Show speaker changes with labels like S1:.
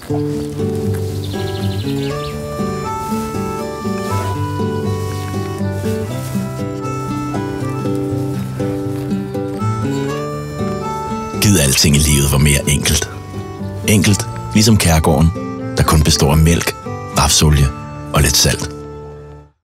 S1: Gid alting i livet var mere enkelt. Enkelt, ligesom Kærgården, der kun består af mælk, rapsolie og lidt salt.